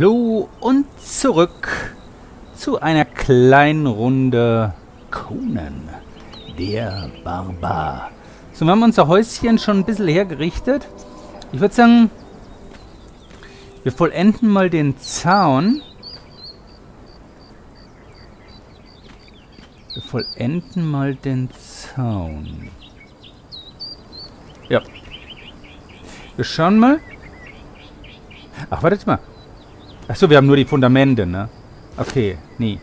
Hallo und zurück zu einer kleinen Runde Conan, der Barbar. So, wir haben unser Häuschen schon ein bisschen hergerichtet. Ich würde sagen, wir vollenden mal den Zaun. Ja. Wir schauen mal. Ach, wartet mal. Achso, wir haben nur die Fundamente, ne? Okay, nee.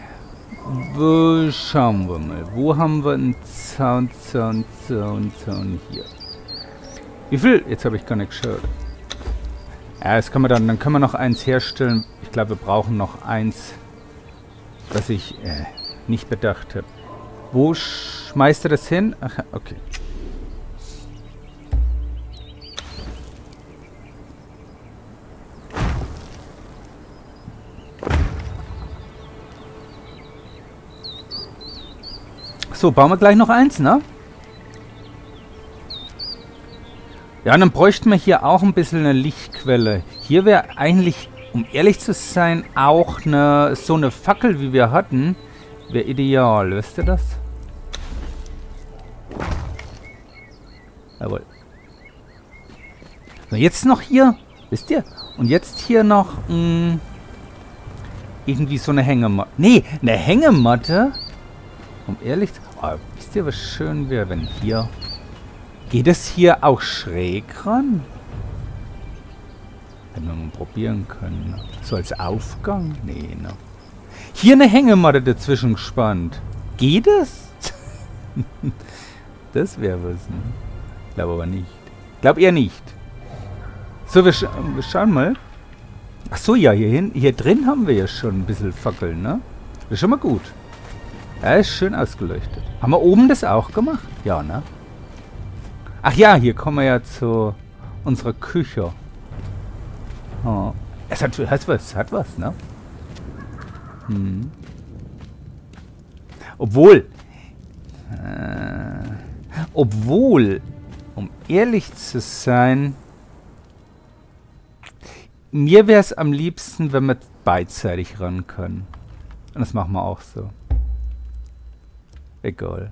Wo schauen wir mal. Wo haben wir einen Zaun hier? Wie viel? Jetzt habe ich gar nicht geschaut. Ja, das kann man dann können wir noch eins herstellen. Ich glaube, wir brauchen noch eins, was ich nicht bedacht habe. Wo schmeißt er das hin? Ach, okay. So, bauen wir gleich noch eins, ne? Ja, und dann bräuchten wir hier auch ein bisschen eine Lichtquelle. Hier wäre eigentlich, um ehrlich zu sein, auch so eine Fackel, wie wir hatten, wäre ideal. Wisst ihr das? Jawohl. So, jetzt noch hier, wisst ihr? Und jetzt hier noch irgendwie so eine Hängematte. Nee, eine Hängematte. Um ehrlich zu sein, wisst ihr, was schön wäre, wenn hier... Geht es hier auch schräg ran? Hätten wir mal probieren können. Ne? So als Aufgang? Nee, ne? Hier eine Hängematte dazwischen gespannt. Geht es? Das wäre was, ne? Glaube aber nicht. Glaube eher nicht. So, wir schauen mal. Ach so, ja, hier drin haben wir ja schon ein bisschen Fackeln, ne? Das ist schon mal gut. Ja, ist schön ausgeleuchtet. Haben wir oben das auch gemacht? Ja, ne? Ach ja, hier kommen wir ja zu unserer Küche. Oh. Es hat was, ne? Hm. Obwohl, um ehrlich zu sein, mir wäre es am liebsten, wenn wir beidseitig ran können. Und das machen wir auch so. Egal.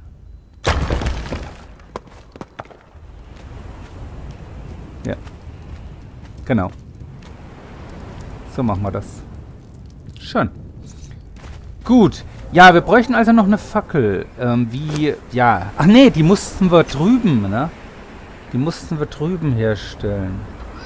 Ja. Genau. So machen wir das. Schön. Gut. Ja, wir bräuchten also noch eine Fackel. Ja. Ach nee, die mussten wir drüben, ne? Die mussten wir drüben herstellen.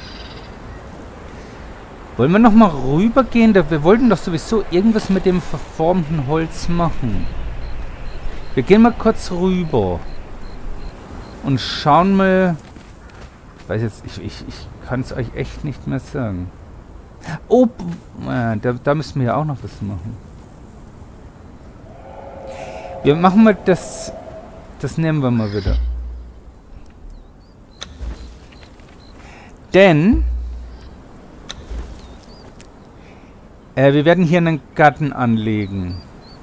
Wollen wir nochmal rübergehen? Wir wollten doch sowieso irgendwas mit dem verformten Holz machen. Wir gehen mal kurz rüber. Und schauen mal... Ich weiß jetzt... Ich kann es euch echt nicht mehr sagen. Oh! Da müssen wir ja auch noch was machen. Wir machen mal das... Das nehmen wir mal wieder. Denn... wir werden hier einen Garten anlegen.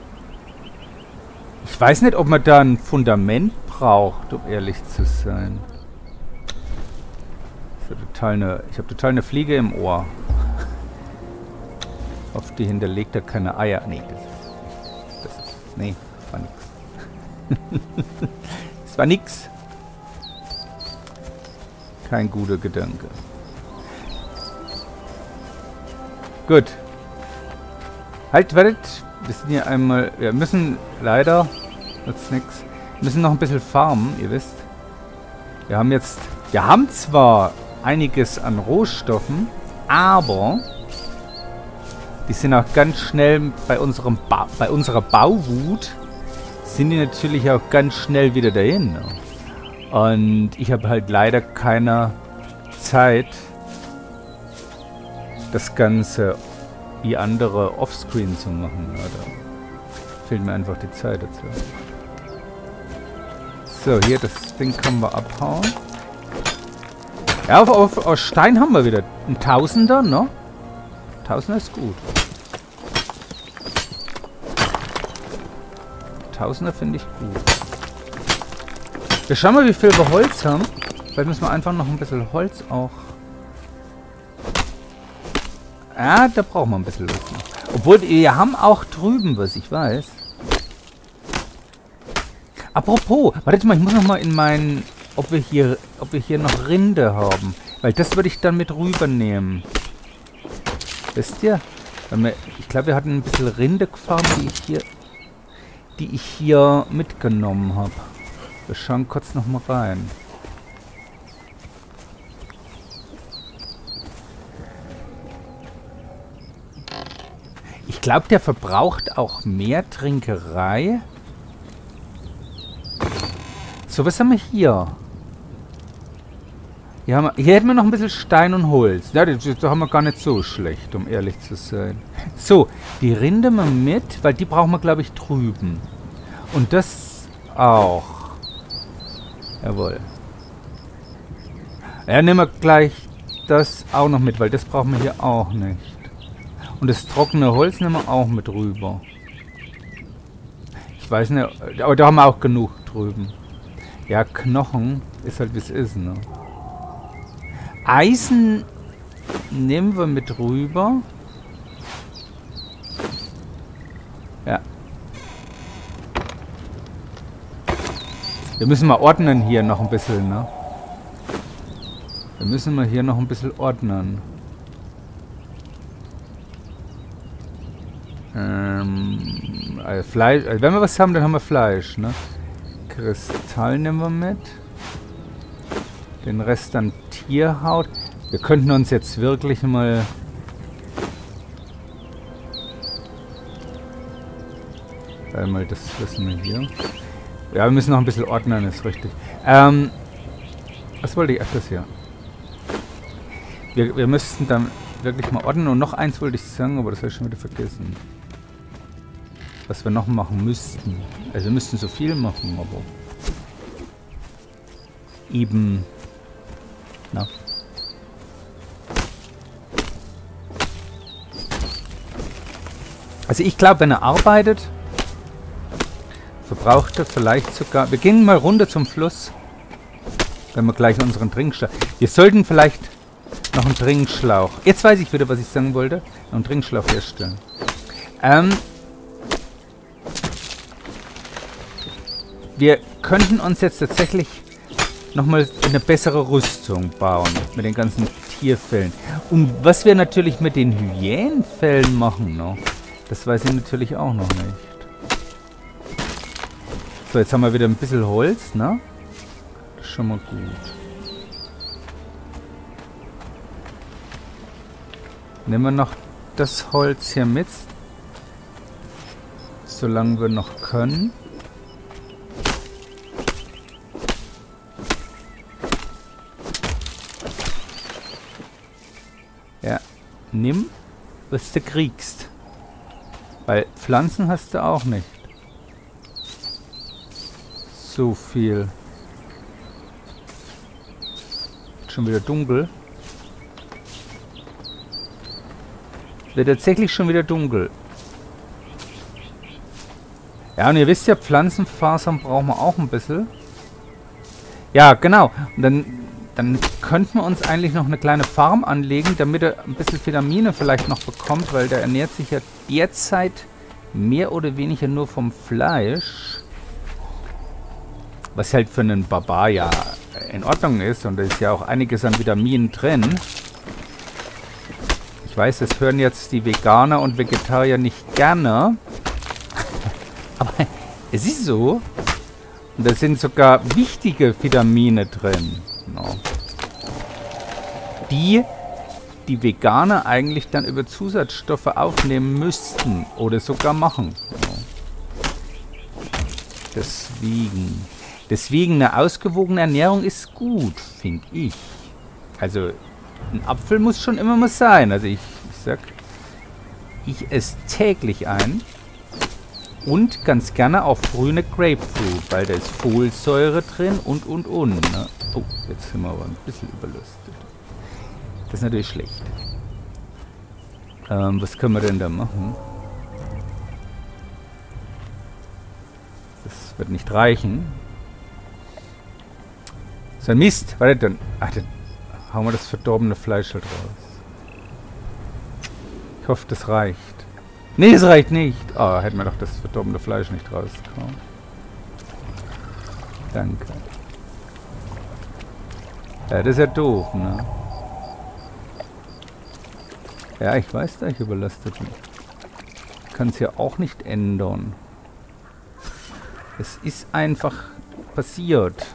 Ich weiß nicht, ob man da ein Fundament braucht, um ehrlich zu sein. Ich habe total eine Fliege im Ohr. Auf die hinterlegt er keine Eier. Nee, nee, war nix. Das war nix. Kein guter Gedanke. Gut. Halt, wartet. Wir sind hier einmal... Wir müssen leider... Nutzt nix. Wir müssen noch ein bisschen farmen, ihr wisst. Wir haben zwar einiges an Rohstoffen, aber die sind auch ganz schnell bei unserer Bauwut sind die natürlich auch ganz schnell wieder dahin. Ne? Und ich habe halt leider keine Zeit, das Ganze wie andere Offscreen zu machen. Da fehlt mir einfach die Zeit dazu. So, hier, das Ding können wir abhauen. Ja, auf Stein haben wir wieder ein Tausender, ne? Tausender ist gut. Tausender finde ich gut. Wir schauen mal, wie viel wir Holz haben. Vielleicht müssen wir einfach noch ein bisschen Holz auch Ja, da brauchen wir ein bisschen Luft noch. Obwohl, wir haben auch drüben was, ich weiß. Apropos, wartet mal, ich muss noch mal in meinen... Ob wir hier noch Rinde haben. Weil das würde ich dann mit rübernehmen. Wisst ihr? Ich glaube, wir hatten ein bisschen Rinde gefahren, die ich hier mitgenommen habe. Wir schauen kurz noch mal rein. Ich glaube, der verbraucht auch mehr Trinkerei. So, was haben wir hier? Hier hätten wir noch ein bisschen Stein und Holz. Ja, das haben wir gar nicht so schlecht, um ehrlich zu sein. So, die Rinde mal mit, weil die brauchen wir, glaube ich, drüben. Und das auch. Jawohl. Ja, nehmen wir gleich das auch noch mit, weil das brauchen wir hier auch nicht. Und das trockene Holz nehmen wir auch mit rüber. Ich weiß nicht, aber da haben wir auch genug drüben. Ja, Knochen ist halt wie es ist, ne? Eisen nehmen wir mit rüber. Ja. Wir müssen mal ordnen hier noch ein bisschen, ne? Wir müssen mal hier noch ein bisschen ordnen. Fleisch. Also wenn wir was haben, dann haben wir Fleisch, ne? Kristall nehmen wir mit. Den Rest dann Tierhaut. Wir könnten uns jetzt wirklich mal... mal das wissen wir hier. Ja, wir müssen noch ein bisschen ordnen, ist richtig. Was wollte ich? Ach, das hier. Wir müssten dann wirklich mal ordnen. Und noch eins wollte ich sagen, aber das habe ich schon wieder vergessen. Was wir noch machen müssten. Also wir müssten so viel machen, aber... Eben... Na. Also ich glaube, wenn er arbeitet, verbraucht er vielleicht sogar... Wir gehen mal runter zum Fluss. Wenn wir gleich unseren Trinkschlauch... Wir sollten vielleicht noch einen Trinkschlauch... Jetzt weiß ich wieder, was ich sagen wollte. Noch einen Trinkschlauch herstellen. Wir könnten uns jetzt tatsächlich nochmal eine bessere Rüstung bauen. Mit den ganzen Tierfällen. Und was wir natürlich mit den Hyänenfällen machen noch, das weiß ich natürlich auch noch nicht. So, jetzt haben wir wieder ein bisschen Holz, ne? Das ist schon mal gut. Nehmen wir noch das Holz hier mit. Solange wir noch können. Ja, nimm, was du kriegst. Weil Pflanzen hast du auch nicht. So viel. Schon wieder dunkel. Wird tatsächlich schon wieder dunkel. Ja, und ihr wisst ja, Pflanzenfasern brauchen wir auch ein bisschen. Ja, genau. Und dann könnten wir uns eigentlich noch eine kleine Farm anlegen, damit er ein bisschen Vitamine vielleicht noch bekommt, weil der ernährt sich ja derzeit mehr oder weniger nur vom Fleisch. Was halt für einen Barbar ja in Ordnung ist. Und da ist ja auch einiges an Vitaminen drin. Ich weiß, das hören jetzt die Veganer und Vegetarier nicht gerne. Aber es ist so. Und da sind sogar wichtige Vitamine drin. Genau. Die Veganer eigentlich dann über Zusatzstoffe aufnehmen müssten. Oder sogar machen. Genau. Deswegen eine ausgewogene Ernährung ist gut, finde ich. Also ein Apfel muss schon immer mal sein. Also ich sag, ich esse täglich ein. Und ganz gerne auch grüne Grapefruit, weil da ist Folsäure drin und. Ne? Oh, jetzt sind wir aber ein bisschen überlastet. Das ist natürlich schlecht. Was können wir denn da machen? Das wird nicht reichen. So ein Mist. Warte, dann hauen wir das verdorbene Fleisch halt raus. Ich hoffe, das reicht. Nee, es reicht nicht. Oh, hätten wir doch das verdorbene Fleisch nicht rausgekommen. Danke. Ja, das ist ja doof, ne? Ja, ich weiß, da ich überlastet bin. Ich kann es ja auch nicht ändern. Es ist einfach passiert.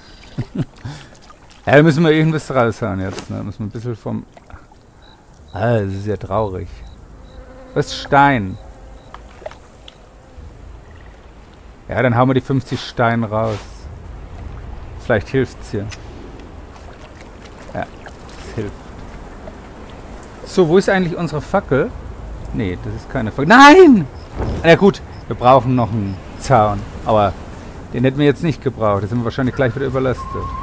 Ja, da müssen wir irgendwas raushauen jetzt, ne? Müssen wir ein bisschen vom... Ah, das ist ja traurig. Was ist Stein? Ja, dann hauen wir die 50 Steine raus. Vielleicht hilft's hier. Ja, das hilft. So, wo ist eigentlich unsere Fackel? Nee, das ist keine Fackel. Nein! Ja gut, wir brauchen noch einen Zaun. Aber den hätten wir jetzt nicht gebraucht. Da sind wir wahrscheinlich gleich wieder überlastet.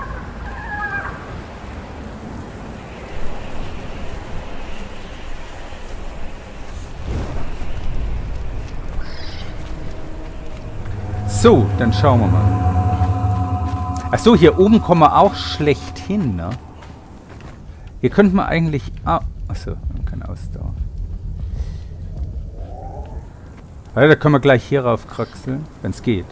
So, dann schauen wir mal. Achso, hier oben kommen wir auch schlecht hin, ne? Hier könnten wir eigentlich... Ah, achso, wir haben keine Ausdauer. Ja, da können wir gleich hier rauf kraxeln, wenn es geht.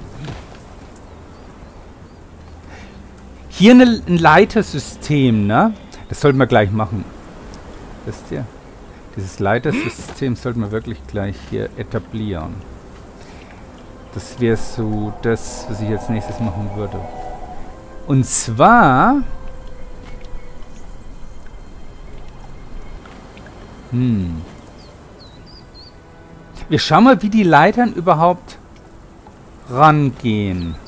Hier ein Leitersystem, ne? Das sollten wir gleich machen. Wisst ihr? Dieses Leitersystem sollten wir wirklich gleich hier etablieren. Das wäre so das, was ich als nächstes machen würde. Und zwar... Wir schauen mal, wie die Leitern überhaupt rangehen.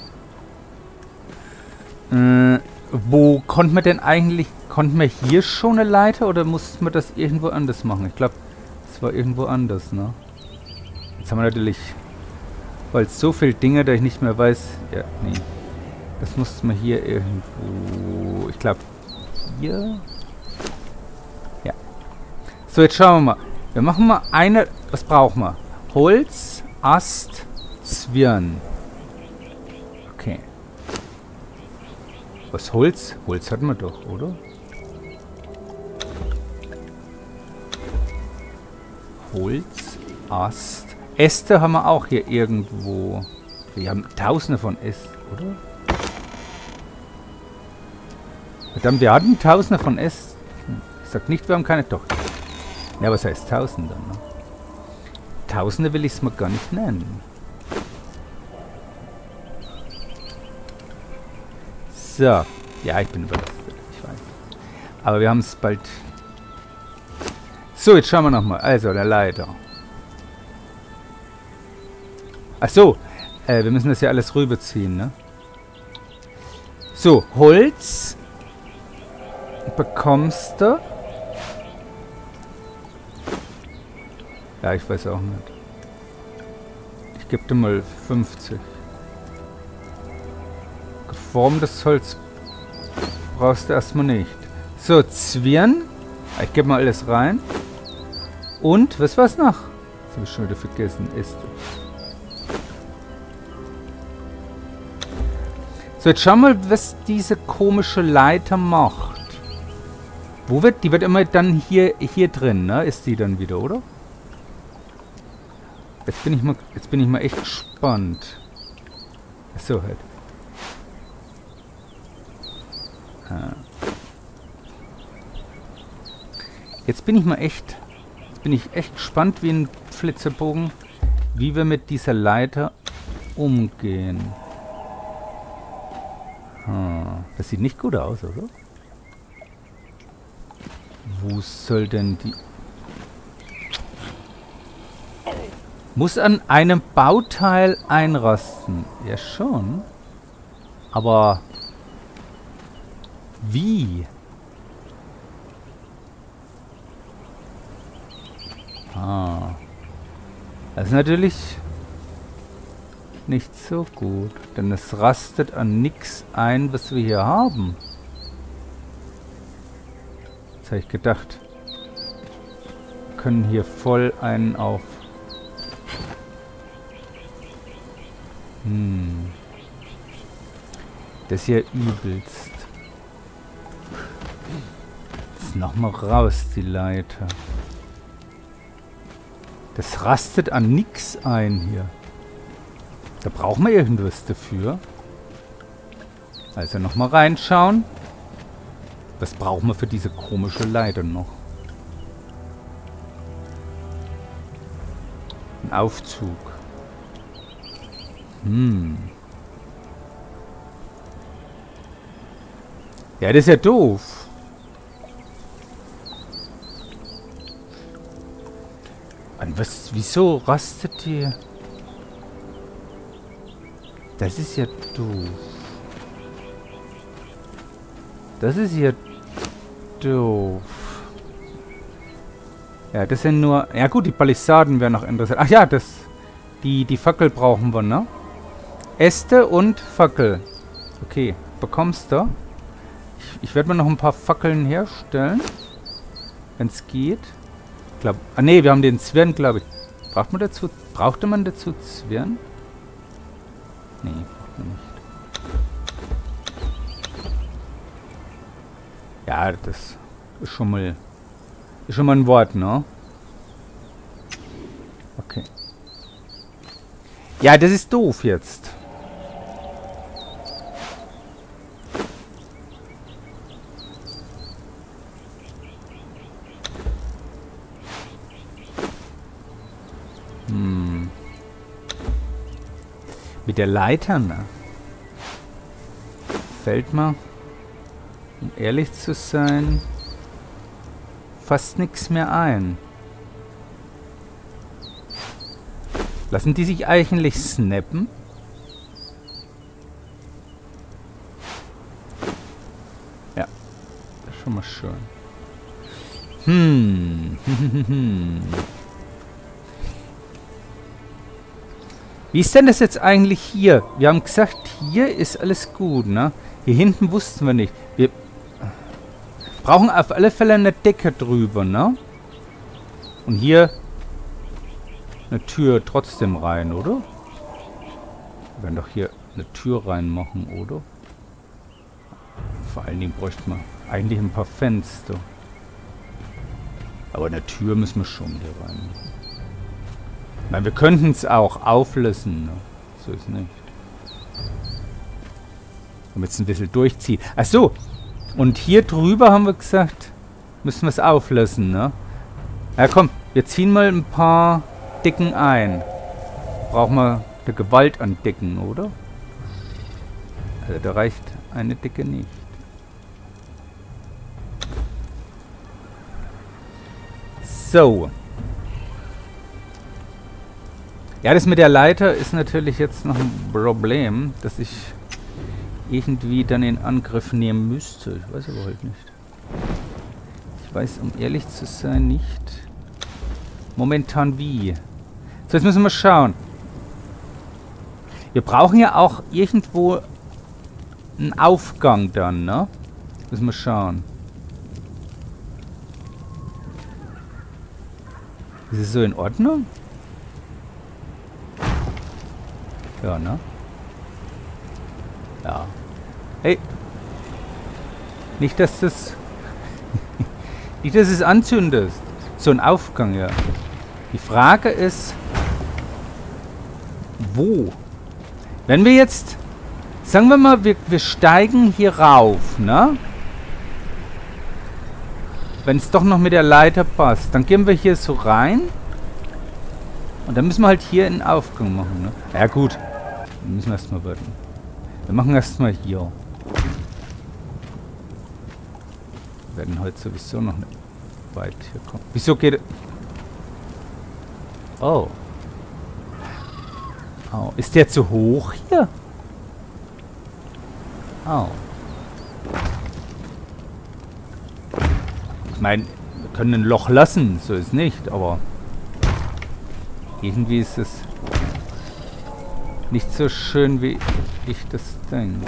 Wo konnten wir denn eigentlich... Konnten wir hier schon eine Leiter oder mussten wir das irgendwo anders machen? Ich glaube, es war irgendwo anders, ne? Jetzt haben wir natürlich... Weil so viele Dinge, da ich nicht mehr weiß... Ja, nee. Das mussten wir hier irgendwo... Ich glaube, hier... Ja. So, jetzt schauen wir mal. Wir machen mal eine... Was brauchen wir? Holz, Ast, Zwirn. Okay. Was, Holz? Holz hatten wir doch, oder? Holz, Ast... Äste haben wir auch hier irgendwo. Wir haben tausende von Ästen, oder? Verdammt, wir hatten tausende von Ästen. Ich sag nicht, wir haben keine Tochter. Ja, was heißt tausende, ne? Tausende will ich es mal gar nicht nennen. So. Ja, ich bin überlastet, ich weiß. Aber wir haben es bald... So, jetzt schauen wir nochmal. Also, der Leiter. Ach so, wir müssen das ja alles rüberziehen, ne? So, Holz bekommst du. Ja, ich weiß auch nicht. Ich gebe dir mal 50. Geformtes Holz brauchst du erstmal nicht. So, Zwirn. Ich gebe mal alles rein. Und, was war's noch? Das habe ich schon wieder vergessen. Äste. So, jetzt schauen wir mal, was diese komische Leiter macht. Wo wird... Die wird immer dann hier drin, ne? Ist die dann wieder, oder? Jetzt bin ich mal echt gespannt. So halt. Jetzt bin ich echt gespannt wie ein Flitzebogen, wie wir mit dieser Leiter umgehen. Das sieht nicht gut aus, oder? Wo soll denn die... Muss an einem Bauteil einrasten. Ja, schon. Aber... Wie? Das ist natürlich... nicht so gut, denn es rastet an nichts ein, was wir hier haben. Jetzt habe ich gedacht, wir können hier voll einen auf... Das ist hier übelst. Jetzt nochmal raus, die Leiter. Das rastet an nix ein hier. Da brauchen wir irgendwas dafür. Also nochmal reinschauen. Was brauchen wir für diese komische Leiter noch? Ein Aufzug. Ja, das ist ja doof. Und was, wieso rastet die? Das ist ja doof. Das ist ja doof. Ja, das sind nur... Ja gut, die Palisaden wären noch interessant. Ach ja, das... Die Fackel brauchen wir, ne? Äste und Fackel. Okay, bekommst du. Ich werde mir noch ein paar Fackeln herstellen. Wenn es geht. Ah ne, wir haben den Zwirn, glaube ich. Brauchte man dazu Zwirn? Nee, braucht man nicht. Ja, das ist schon mal ein Wort, ne? Okay. Ja, das ist doof jetzt. Mit der Leiter, ne? Fällt mir, um ehrlich zu sein, fast nichts mehr ein. Lassen die sich eigentlich snappen? Ja, das ist schon mal schön. Wie ist denn das jetzt eigentlich hier? Wir haben gesagt, hier ist alles gut, ne? Hier hinten wussten wir nicht. Wir brauchen auf alle Fälle eine Decke drüber, ne? Und hier eine Tür trotzdem rein, oder? Wir werden doch hier eine Tür reinmachen, oder? Vor allen Dingen bräuchte man eigentlich ein paar Fenster. Aber eine Tür müssen wir schon hier rein machen. Ich meine, wir könnten es auch auflösen. Ne? So ist nicht. Damit es ein bisschen durchzieht. Ach so. Und hier drüber haben wir gesagt, müssen wir es auflösen, ne? Ja komm, wir ziehen mal ein paar Decken ein. Brauchen wir eine Gewalt an Decken, oder? Also da reicht eine Decke nicht. So. Ja, das mit der Leiter ist natürlich jetzt noch ein Problem, dass ich irgendwie dann in Angriff nehmen müsste. Ich weiß aber halt nicht. Ich weiß, um ehrlich zu sein, nicht momentan wie. So, jetzt müssen wir schauen. Wir brauchen ja auch irgendwo einen Aufgang dann, ne? Müssen wir schauen. Ist es so in Ordnung? Ja, ne? Ja. Hey. Nicht, dass das... nicht, dass es anzündest. So ein Aufgang, ja. Die Frage ist... wo? Wenn wir jetzt... sagen wir mal, wir steigen hier rauf, ne? Wenn es doch noch mit der Leiter passt, dann gehen wir hier so rein. Und dann müssen wir halt hier einen Aufgang machen, ne? Ja gut. Wir müssen erstmal warten. Wir machen erstmal hier. Wir werden heute sowieso noch nicht weit hier kommen. Wieso geht... oh. Oh. Ist der zu hoch hier? Oh. Ich meine, wir können ein Loch lassen, so ist nicht, aber irgendwie ist es nicht so schön, wie ich das denke.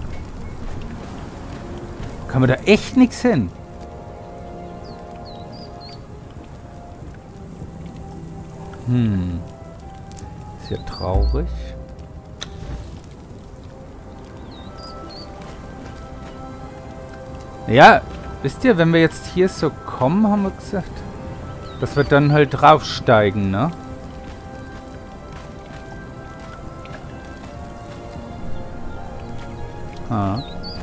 Kann man da echt nichts hin? Ist ja traurig. Ja, wisst ihr, wenn wir jetzt hier so kommen, haben wir gesagt. dass wir dann halt draufsteigen, ne? Ah.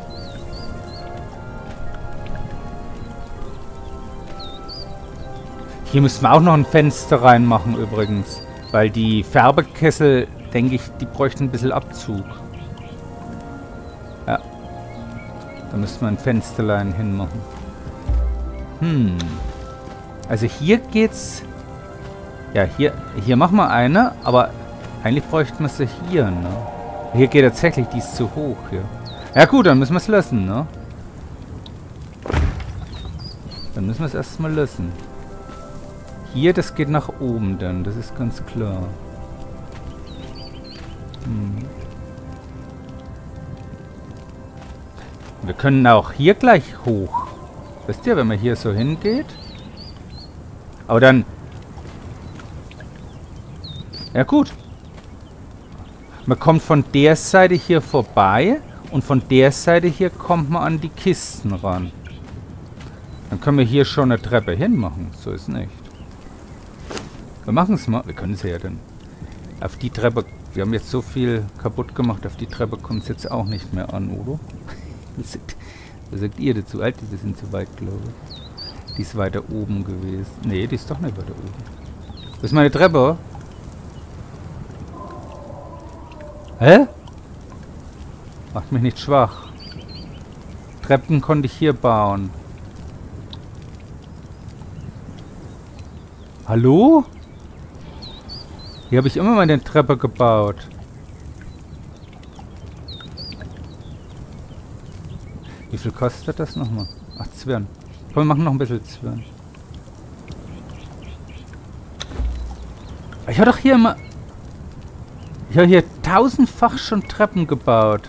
Hier müssen wir auch noch ein Fenster reinmachen übrigens. Weil die Färbekessel, denke ich, die bräuchten ein bisschen Abzug. Ja. Da müssen wir ein Fensterlein hinmachen. Also hier geht's... Ja, hier machen wir eine, aber eigentlich bräuchten wir sie hier, ne? Hier geht tatsächlich, die ist zu hoch hier. Ja gut, dann müssen wir es lassen, ne? Dann müssen wir es erstmal lassen. Hier, das geht nach oben dann, das ist ganz klar. Wir können auch hier gleich hoch. Wisst ihr, wenn man hier so hingeht? Aber dann... Ja gut. Man kommt von der Seite hier vorbei und von der Seite hier kommt man an die Kisten ran. Dann können wir hier schon eine Treppe hinmachen. So ist nicht. Wir machen es mal. Wir können es ja dann. Auf die Treppe... Wir haben jetzt so viel kaputt gemacht. Auf die Treppe kommt es jetzt auch nicht mehr an, oder? Was sagt ihr dazu? Alter, wir sind zu weit, glaube ich. Die ist weiter oben gewesen. Nee, die ist doch nicht weiter oben. Wo ist meine Treppe? Hä? Macht mich nicht schwach. Treppen konnte ich hier bauen. Hallo? Hier habe ich immer mal eine Treppe gebaut. Wie viel kostet das nochmal? Ach, Zwirn. Komm, wir machen noch ein bisschen Zwirn. Ich habe doch hier immer... Ich habe hier tausendfach schon Treppen gebaut.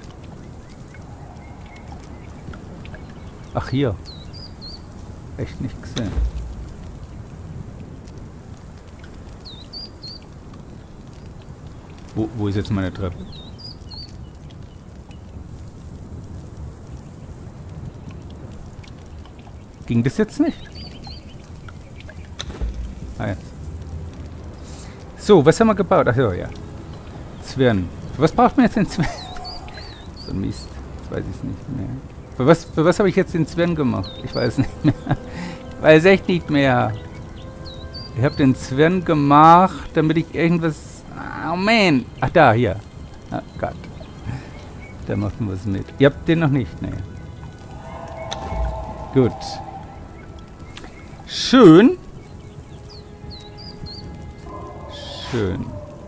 Ach, hier. Echt nicht gesehen. Wo ist jetzt meine Treppe? Ging das jetzt nicht? Ah, jetzt. So, was haben wir gebaut? Ach ja. Zwirn. Für was braucht man jetzt den Zwirn? So ein Mist. Jetzt weiß ich es nicht mehr. Für was habe ich jetzt den Zwirn gemacht? Ich weiß nicht mehr. Ich weiß echt nicht mehr. Ich habe den Zwirn gemacht, damit ich irgendwas... Oh man. Ach, da, hier. Oh Gott. Da macht man was mit. Ihr habt den noch nicht, ne? Gut. Schön. Schön.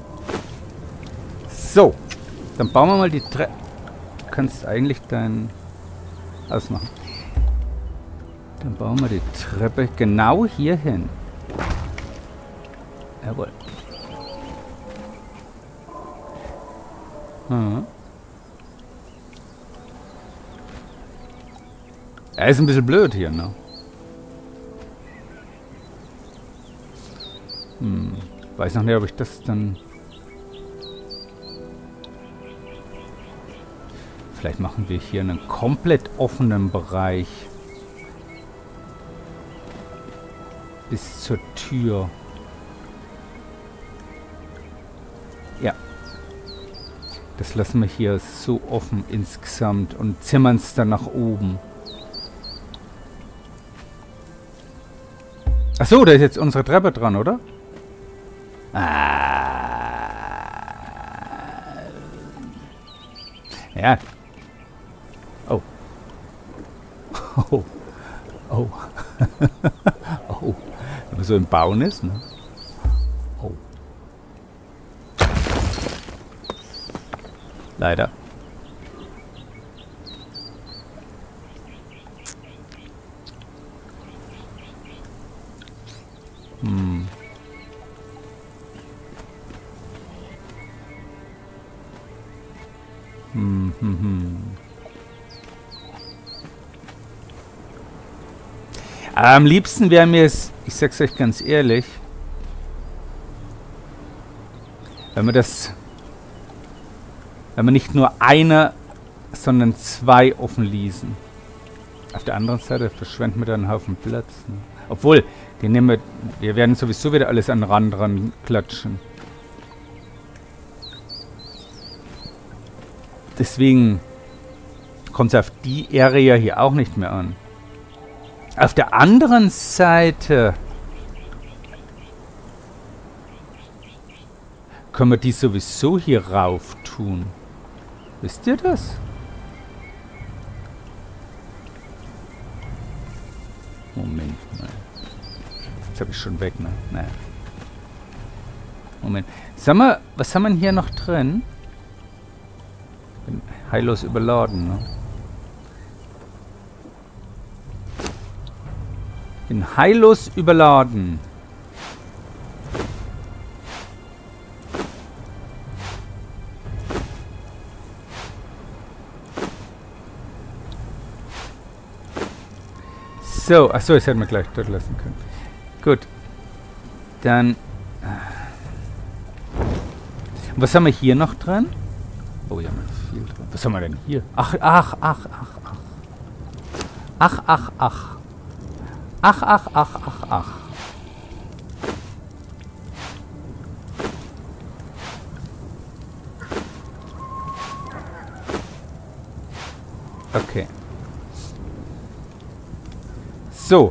So. Dann bauen wir mal die Treppe. Du kannst eigentlich dein... ausmachen. Dann bauen wir die Treppe genau hier hin. Jawohl. Er ist ein bisschen blöd hier, ne? Weiß noch nicht, ob ich das dann... Vielleicht machen wir hier einen komplett offenen Bereich. Bis zur Tür. Ja. Das lassen wir hier so offen insgesamt und zimmern es dann nach oben. Achso, da ist jetzt unsere Treppe dran, oder? Ja. Oh. Oh. Oh. Oh. Wenn man so im Bauen ist, ne? Oh. Leider. Am liebsten wäre mir es, ich sag's euch ganz ehrlich, wenn wir nicht nur eine, sondern zwei offen ließen. Auf der anderen Seite verschwenden wir dann einen Haufen Platz. Ne? Obwohl, Den nehmen wir... Wir werden sowieso wieder alles an den Rand dran klatschen. Deswegen kommt es auf die Area hier auch nicht mehr an. Auf der anderen Seite können wir die sowieso hier rauf tun. Wisst ihr das? Moment mal. Jetzt habe ich schon weg, ne? Naja. Moment. Sag mal, was haben wir denn hier noch drin? Bin heillos überladen, ne? Bin heillos überladen. So, achso, das hätten wir gleich dort lassen können. Gut. Dann... Was haben wir hier noch drin? Oh, ja, viel drin. Was haben wir denn hier? Ach. Okay. So.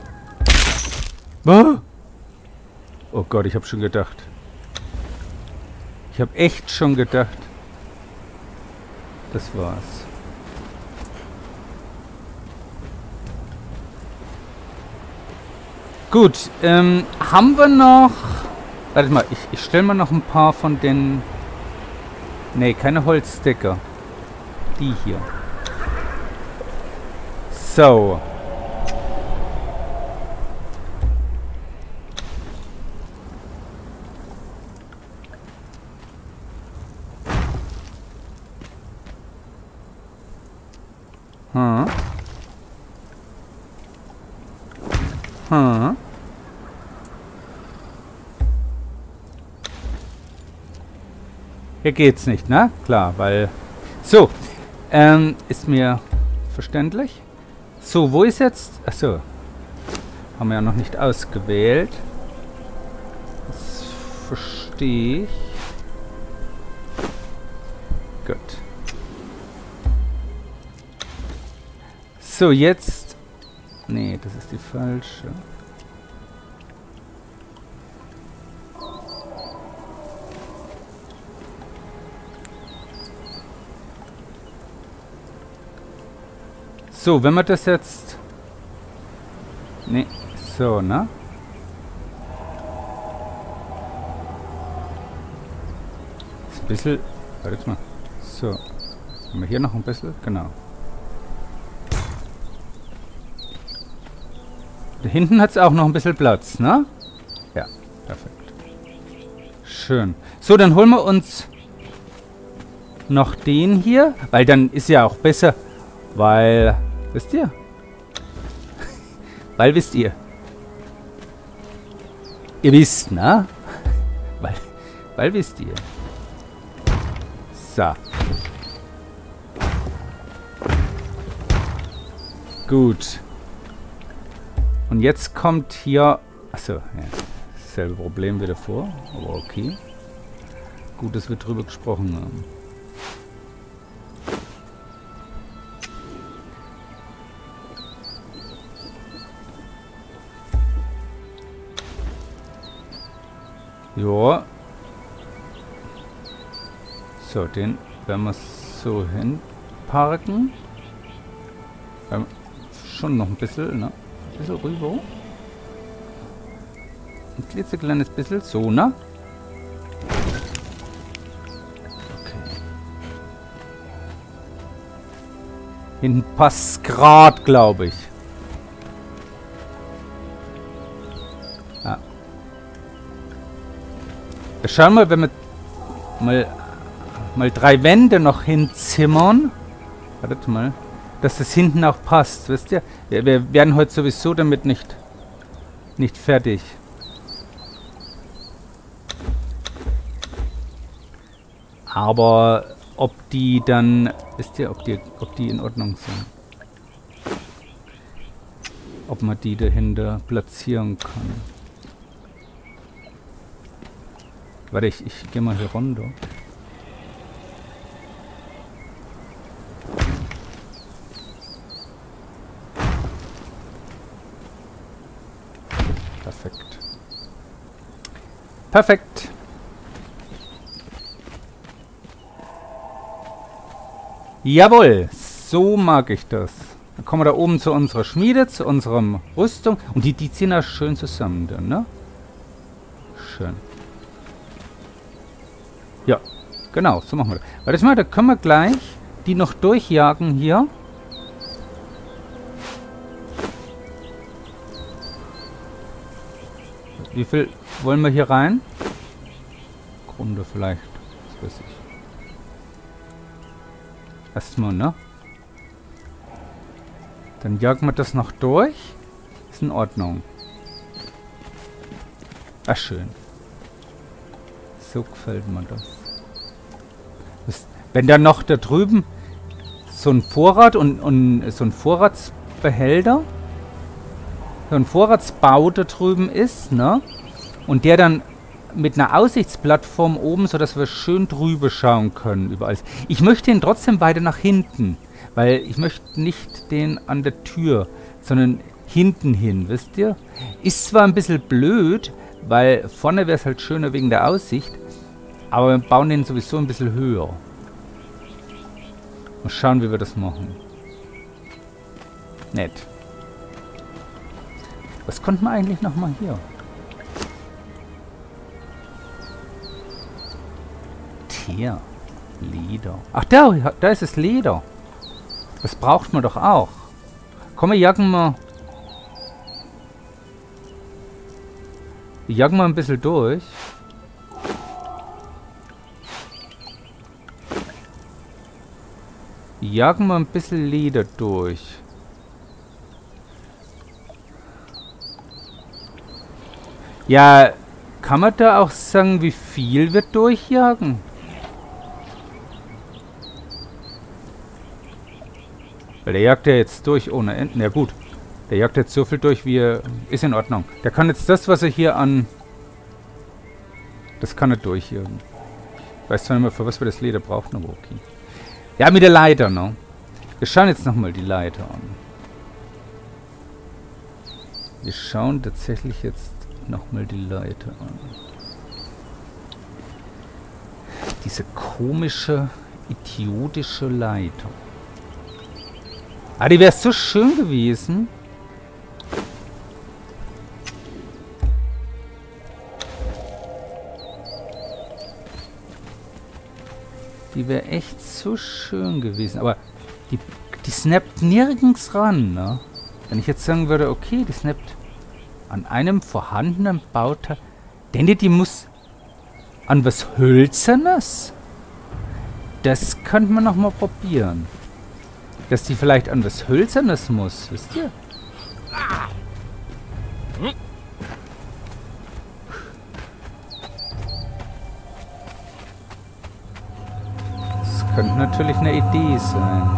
Oh Gott, ich habe schon gedacht. Ich habe echt schon gedacht. Das war's. Gut, haben wir noch... Warte mal, ich stelle mal noch ein paar von den... Nee, keine Holzdecker. Die hier. So. Hier geht's nicht, ne? Klar, weil... So, ist mir verständlich. So, wo ist jetzt... Achso. Haben wir ja noch nicht ausgewählt. Das verstehe ich. Gut. So, jetzt... Nee, das ist die falsche. So, wenn wir das jetzt... Nee, so, ne? Ist ein bisschen... Warte mal. So. Haben wir hier noch ein bisschen? Genau. Da hinten hat es auch noch ein bisschen Platz, ne? Ja, perfekt. Schön. So, dann holen wir uns noch den hier, weil dann ist ja auch besser, weil... Wisst ihr? Weil wisst ihr. Ihr wisst, ne? Weil wisst ihr. So. Gut. Und jetzt kommt hier... Achso, ja. Dasselbe Problem wieder vor. Aber okay. Gut, dass wir drüber gesprochen haben. Ja. So, den werden wir so hinparken. Schon noch ein bisschen, ne? Ein bisschen rüber. Ein klitzekleines bisschen. So, ne? Okay. Hinten passt grad, glaube ich. Ja. Schauen wir, wenn wir mal 3 Wände noch hinzimmern. Wartet mal. Dass das hinten auch passt, wisst ihr? Wir werden heute sowieso damit nicht fertig. Aber ob die dann... Wisst ihr, ob die in Ordnung sind? Ob man die dahinter platzieren kann. Warte, ich gehe mal hier runter. Perfekt. Perfekt. Jawohl, so mag ich das. Dann kommen wir da oben zu unserer Schmiede, zu unserem Rüstung. Und die ziehen da schön zusammen dann, ne? Schön. Ja, genau, so machen wir das. Warte mal, da können wir gleich die noch durchjagen hier. Wie viel wollen wir hier rein? Grunde vielleicht, das weiß ich. Erstmal, ne? Dann jagen wir das noch durch. Ist in Ordnung. Ach, schön. So gefällt mir das. Wenn dann noch da drüben so ein Vorrat und so ein Vorratsbehälter, so ein Vorratsbau da drüben ist, ne? Und der dann mit einer Aussichtsplattform oben, sodass wir schön drüber schauen können überall. Ich möchte ihn trotzdem weiter nach hinten, weil ich möchte nicht den an der Tür, sondern hinten hin, wisst ihr? Ist zwar ein bisschen blöd, weil vorne wäre es halt schöner wegen der Aussicht, aber wir bauen den sowieso ein bisschen höher. Mal schauen, wie wir das machen. Nett. Was konnten wir eigentlich nochmal hier? Teer. Leder. Ach, da ist es Leder. Das braucht man doch auch. Komm, wir jagen mal. Wir jagen mal ein bisschen durch. Wir jagen mal ein bisschen Leder durch. Ja, kann man da auch sagen, wie viel wir durchjagen? Weil der jagt ja jetzt durch ohne Enden. Ja gut, der jagt jetzt so viel durch, wie er... Ist in Ordnung. Der kann jetzt das, was er hier an... Das kann er durchjagen. Ich weiß zwar nicht mehr, für was wir das Leder brauchen, aber okay. Ja, mit der Leiter, ne? Wir schauen jetzt nochmal die Leiter an. Wir schauen tatsächlich jetzt nochmal die Leiter an. Diese komische, idiotische Leiter. Ah, die wäre so schön gewesen. Die wäre echt so schön gewesen. Aber die snappt nirgends ran, ne? Wenn ich jetzt sagen würde, okay, die snappt an einem vorhandenen Bauteil. Denkt ihr, die muss an was Hölzernes? Das könnte man noch mal probieren. Dass die vielleicht an was Hölzernes muss, wisst ihr? Das könnte natürlich eine Idee sein.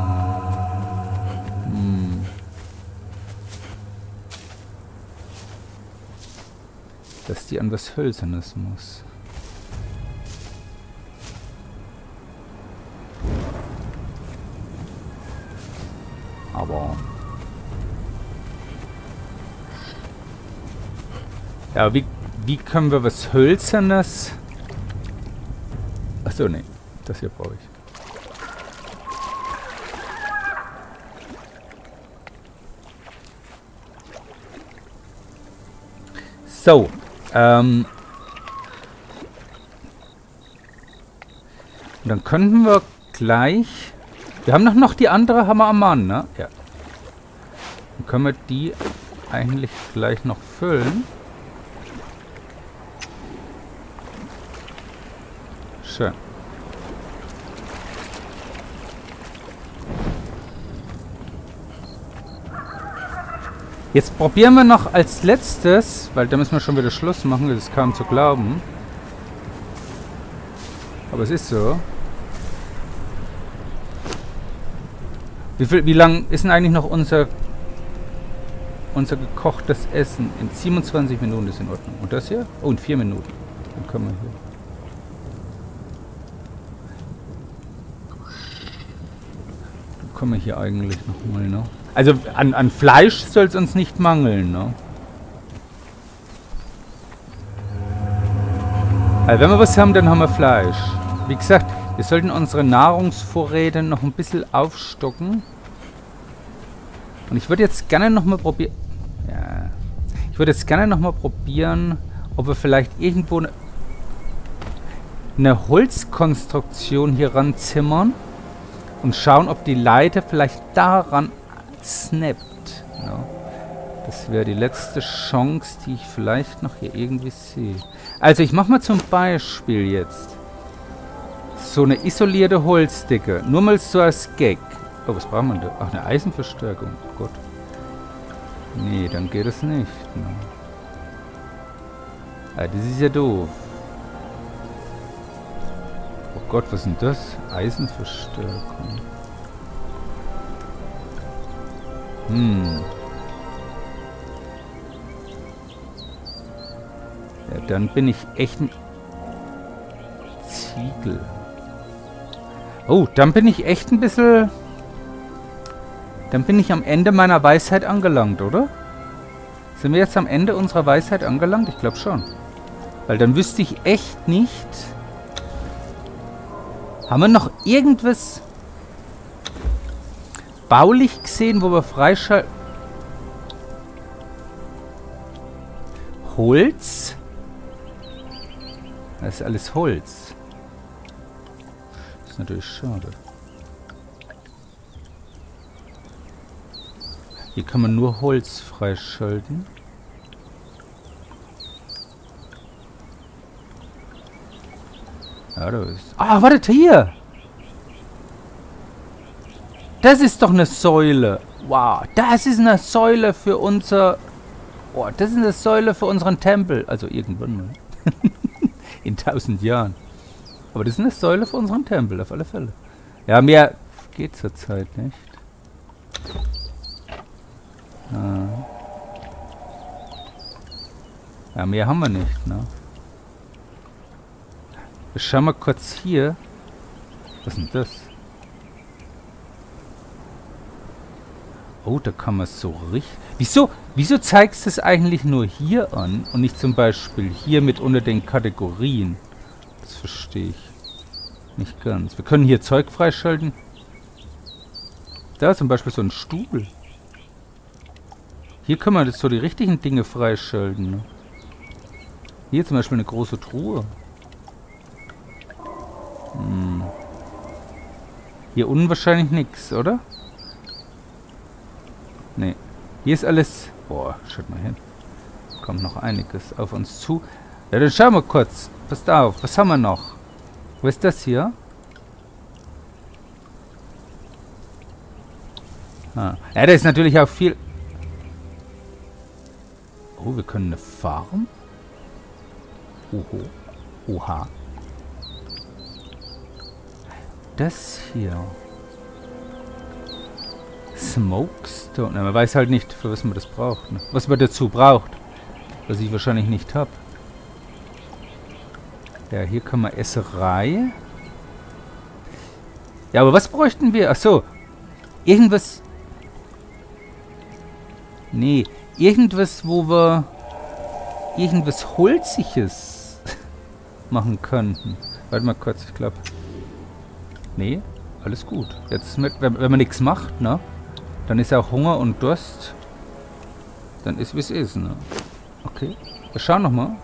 Dass die an was Hölzernes muss. Aber... Ja, wie können wir was Hölzernes... Achso, nee. Das hier brauche ich. So. Und dann könnten wir gleich... Wir haben noch die andere Hammer am Mann, ne? Ja. Dann können wir die eigentlich gleich noch füllen. Schön. Jetzt probieren wir noch als letztes, weil da müssen wir schon wieder Schluss machen, das ist kaum zu glauben. Aber es ist so. Wie lang ist denn eigentlich noch unser gekochtes Essen? In 27 Minuten ist in Ordnung. Und das hier? Oh, in 4 Minuten. Dann können wir hier. Dann können wir hier eigentlich nochmal, ne? Also an Fleisch soll es uns nicht mangeln, ne? Also wenn wir was haben, dann haben wir Fleisch. Wie gesagt, wir sollten unsere Nahrungsvorräte noch ein bisschen aufstocken. Und ich würde jetzt gerne nochmal probieren... Ja. Ich würde jetzt gerne nochmal probieren, ob wir vielleicht irgendwo eine Holzkonstruktion hier ranzimmern. Und schauen, ob die Leiter vielleicht daran snappt. Ja. Das wäre die letzte Chance, die ich vielleicht noch hier irgendwie sehe. Also ich mache mal zum Beispiel jetzt so eine isolierte Holzdecke. Nur mal so als Gag. Oh, was braucht man da? Ach, eine Eisenverstärkung. Oh Gott. Nee, dann geht es nicht. Ne? Ah, das ist ja doof. Oh Gott, was ist denn das? Eisenverstärkung. Ja, dann bin ich echt ein Ziegel. Oh, dann bin ich echt ein bisschen... Dann bin ich am Ende meiner Weisheit angelangt, oder? Sind wir jetzt am Ende unserer Weisheit angelangt? Ich glaube schon. Weil dann wüsste ich echt nicht... Haben wir noch irgendwas baulich gesehen, wo wir freischalten? Holz? Das ist alles Holz. Das ist natürlich schade. Hier kann man nur Holz freischalten. Ja, da ist... Ah, wartet, hier! Das ist doch eine Säule. Wow, das ist eine Säule für unser... Oh, das ist eine Säule für unseren Tempel. Also irgendwann mal. In 1000 Jahren. Aber das ist eine Säule für unseren Tempel, auf alle Fälle. Ja, mehr geht zurzeit nicht. Ja, mehr haben wir nicht, ne? Wir schauen mal kurz hier. Was ist denn das? Oh, da kann man so richtig... Wieso zeigst du es eigentlich nur hier an und nicht zum Beispiel hier mit unter den Kategorien? Das verstehe ich nicht ganz. Wir können hier Zeug freischalten. Da zum Beispiel so ein Stuhl. Hier können wir so die richtigen Dinge freischalten. Ne? Hier zum Beispiel eine große Truhe. Hier unten wahrscheinlich nichts, oder? Nee. Hier ist alles... Boah, schaut mal hin. Kommt noch einiges auf uns zu. Ja, dann schauen wir kurz. Passt auf, was haben wir noch? Wo ist das hier? Ah. Ja, da ist natürlich auch viel... Oh, wir können eine Farm? Oho. Oha. Das hier. Smokestone. Ja, man weiß halt nicht, für was man das braucht. Ne? Was man dazu braucht. Was ich wahrscheinlich nicht habe. Ja, hier kann man Esserei. Ja, aber was bräuchten wir? Achso. Irgendwas... Nee. Irgendwas, wo wir... Irgendwas Holziges machen könnten. Warte mal kurz, ich glaube... Nee, alles gut. Jetzt, wenn man nichts macht, ne? Dann ist auch Hunger und Durst. Dann ist, wie es ist, ne? Okay. Wir schauen nochmal.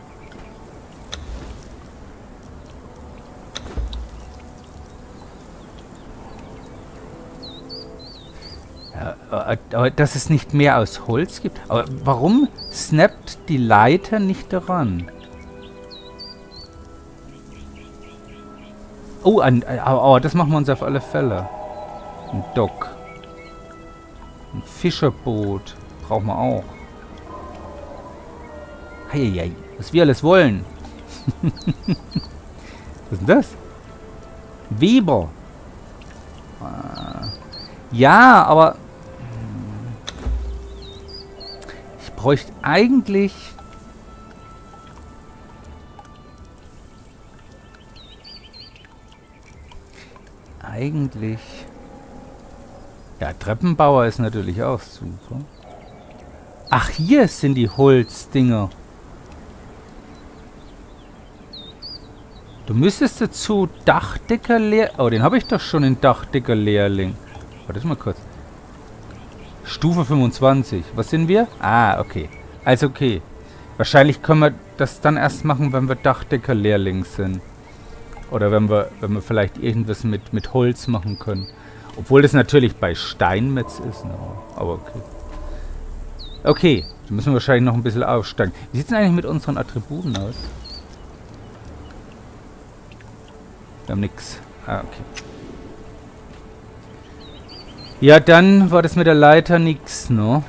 Ja, aber dass es nicht mehr aus Holz gibt. Aber warum snappt die Leiter nicht daran? Oh, das machen wir uns auf alle Fälle. Ein Dock. Ein Fischerboot. Brauchen wir auch. Heieiei. Was wir alles wollen. Was ist denn das? Weber. Ja, aber... Ich bräuchte eigentlich... eigentlich... Ja, Treppenbauer ist natürlich auch super. Ach, hier sind die Holzdinger. Du müsstest dazu Dachdecker-Lehrling... Oh, den habe ich doch schon in Dachdecker-Lehrling. Warte mal kurz. Stufe 25. Was sind wir? Ah, okay. Also okay. Wahrscheinlich können wir das dann erst machen, wenn wir Dachdecker-Lehrling sind. Oder wenn wir vielleicht irgendwas mit Holz machen können. Obwohl das natürlich bei Steinmetz ist. Ne? Aber okay. Okay, dann müssen wir wahrscheinlich noch ein bisschen aufsteigen. Wie sieht es eigentlich mit unseren Attributen aus? Wir haben nichts. Ah, okay. Ja, dann war das mit der Leiter nix, ne?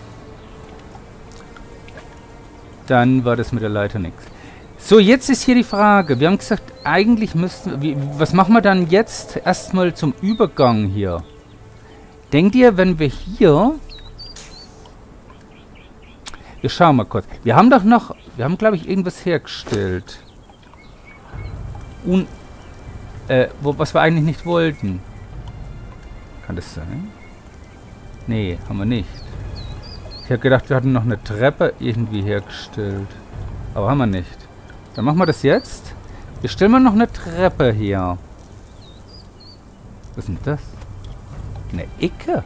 Dann war das mit der Leiter nix. So, jetzt ist hier die Frage. Wir haben gesagt, eigentlich müssten wir... Was machen wir dann jetzt erstmal zum Übergang hier? Denkt ihr, wenn wir hier... Wir schauen mal kurz. Wir haben doch noch... Wir haben, glaube ich, irgendwas hergestellt. Was wir eigentlich nicht wollten. Kann das sein? Nee, haben wir nicht. Ich habe gedacht, wir hatten noch eine Treppe irgendwie hergestellt. Aber haben wir nicht. Dann machen wir das jetzt. Wir stellen mal noch eine Treppe her. Was ist denn das? Eine Ecke?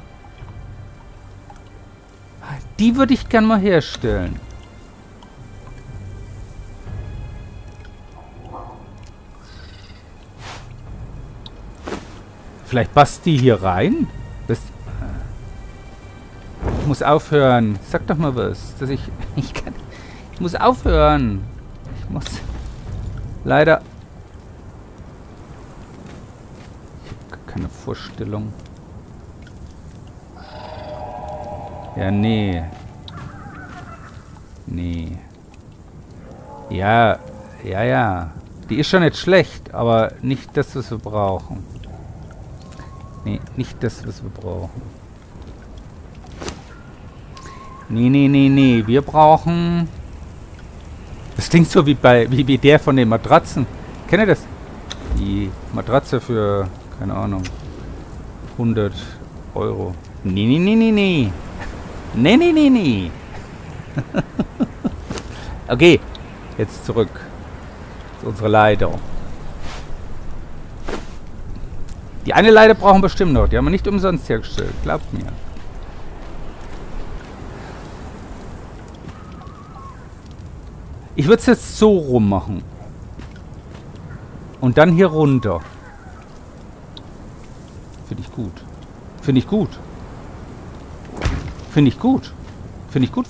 Die würde ich gern mal herstellen. Vielleicht passt die hier rein? Ich muss aufhören. Sag doch mal was. Dass ich muss aufhören. Ich muss... Leider... Ich habe keine Vorstellung. Ja, nee. Nee. Ja, ja. Die ist schon nicht schlecht, aber nicht das, was wir brauchen. Nee, nicht das, was wir brauchen. Nee. Wir brauchen... Das klingt so wie wie der von den Matratzen. Kennt ihr das? Die Matratze für, keine Ahnung, 100 Euro. Nee. Nee. Okay, jetzt zurück zu unserer Leiter. Die eine Leiter brauchen wir bestimmt noch. Die haben wir nicht umsonst hergestellt. Glaubt mir. Ich würde es jetzt so rum machen. Und dann hier runter. Finde ich gut. Finde ich gut. Finde ich gut. Finde ich gut.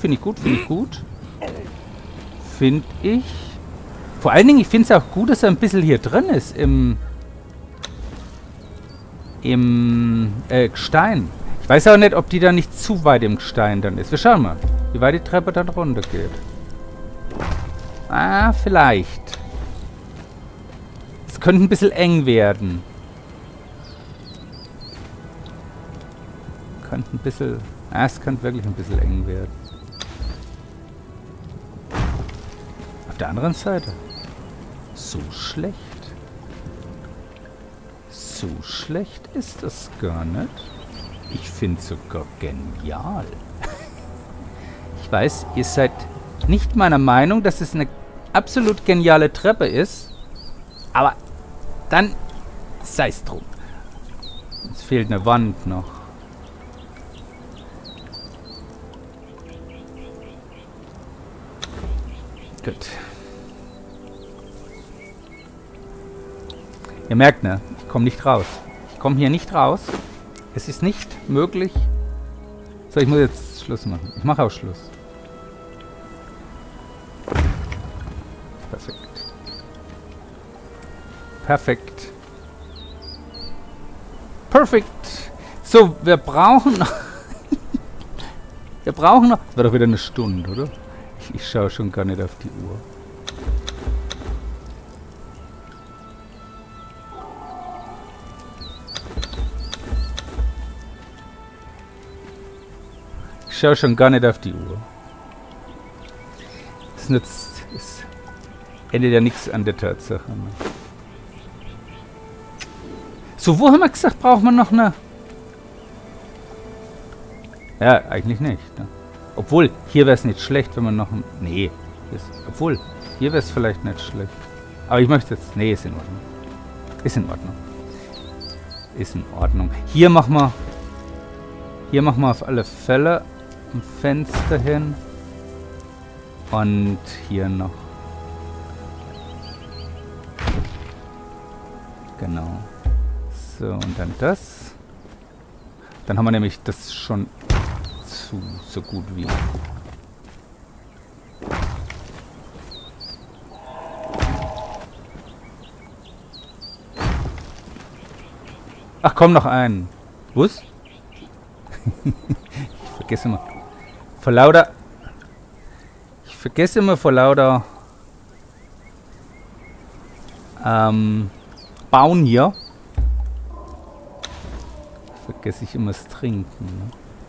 Finde ich... Vor allen Dingen, ich finde es auch gut, dass er ein bisschen hier drin ist. Im Gestein. Ich weiß auch nicht, ob die da nicht zu weit im Gestein dann ist. Wir schauen mal, wie weit die Treppe dann runter geht. Ah, vielleicht. Es könnte ein bisschen eng werden. Könnte ein bisschen... Ah, es könnte wirklich ein bisschen eng werden. Auf der anderen Seite. So schlecht. So schlecht ist das gar nicht. Ich finde es sogar genial. Ich weiß, ihr seid nicht meiner Meinung, dass es eine absolut geniale Treppe ist. Aber dann sei es drum. Uns fehlt eine Wand noch. Gut. Ihr merkt, ne? Ich komme nicht raus. Ich komme hier nicht raus. Es ist nicht möglich. So, ich muss jetzt Schluss machen. Ich mache auch Schluss. Perfekt. Perfekt. Perfekt. So, wir brauchen noch... wir brauchen noch... Das war doch wieder eine Stunde, oder? Ich schaue schon gar nicht auf die Uhr. Ich schaue schon gar nicht auf die Uhr. Das nützt... Es ändert ja nichts an der Tatsache. So, wo haben wir gesagt, braucht man noch eine... Ja, eigentlich nicht. Ne? Obwohl, hier wäre es nicht schlecht, wenn man noch... Nee, obwohl, hier wäre es vielleicht nicht schlecht. Aber ich möchte jetzt... Nee, ist in Ordnung. Ist in Ordnung. Ist in Ordnung. Hier machen wir... Hier machen wir auf alle Fälle ein Fenster hin. Und hier noch. Genau. So, und dann das. Dann haben wir nämlich das schon so gut wie. Ach komm, noch einen. Was? Ich vergesse immer. Vor lauter... Ich vergesse immer vor lauter... Bauen hier. Vergesse ich immer das Trinken. Ne?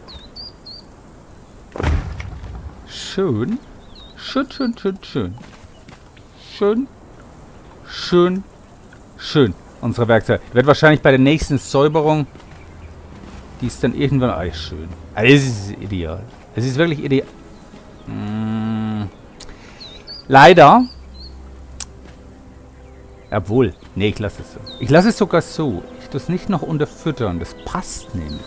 Schön. Schön, schön, schön, schön. Schön. Schön. Schön. Unsere Werkzeuge. Wird wahrscheinlich bei der nächsten Säuberung... Die ist dann irgendwann... Ah, schön. Also, es ist ideal. Es ist wirklich ideal. Leider... Obwohl, nee, ich lasse es so. Ich lasse es sogar so. Ich tue es nicht noch unterfüttern. Das passt nämlich.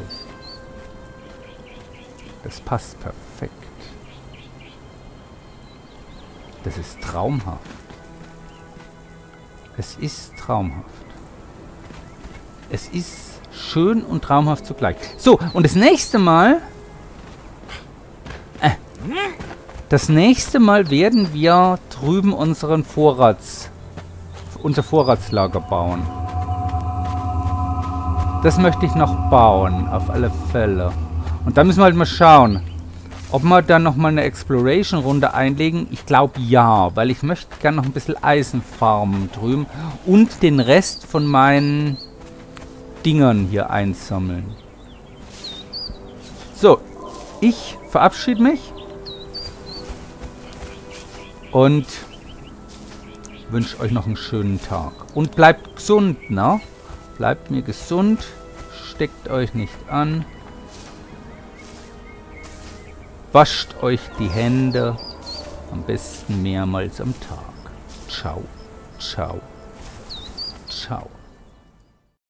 Das passt perfekt. Das ist traumhaft. Es ist traumhaft. Es ist schön und traumhaft zugleich. So, und das nächste Mal... Das nächste Mal werden wir drüben unser Vorratslager bauen. Das möchte ich noch bauen, auf alle Fälle. Und da müssen wir halt mal schauen, ob wir dann nochmal eine Exploration-Runde einlegen. Ich glaube ja, weil ich möchte gerne noch ein bisschen Eisen farmen drüben und den Rest von meinen Dingern hier einsammeln. So, ich verabschiede mich und wünsche euch noch einen schönen Tag. Und bleibt gesund, ne? Bleibt mir gesund. Steckt euch nicht an. Wascht euch die Hände. Am besten mehrmals am Tag. Ciao. Ciao. Ciao.